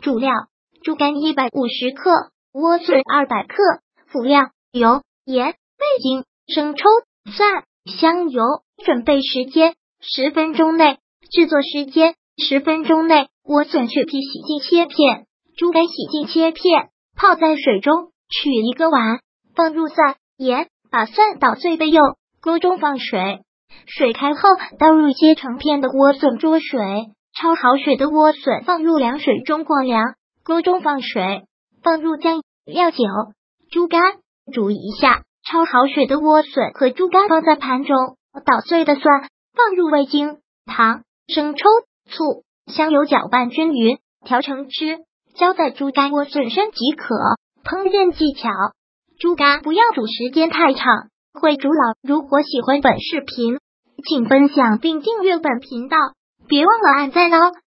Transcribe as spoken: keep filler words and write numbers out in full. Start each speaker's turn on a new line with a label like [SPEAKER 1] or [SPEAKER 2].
[SPEAKER 1] 主料：猪肝一百五十克，莴笋二百克。辅料：油、盐、味精、生抽、蒜、香油。准备时间：十分钟内。制作时间：十分钟内。莴笋去皮洗净切片，猪肝洗净切片，泡在水中，取一个碗，放入蒜、盐，把蒜捣碎备用。锅中放水，水开后倒入切成片的莴笋焯水，焯好水的莴笋放入凉水中过凉。锅中放水，放入酱料、酒、猪肝，煮一下。焯好水的莴笋和猪肝放在盘中，捣碎的蒜放入味精、糖、生抽、醋、香油搅拌均匀，调成汁，浇在猪肝莴笋上即可。烹饪技巧：猪肝不要煮时间太长，会煮老。如果喜欢本视频，请分享并订阅本频道，别忘了按赞哦。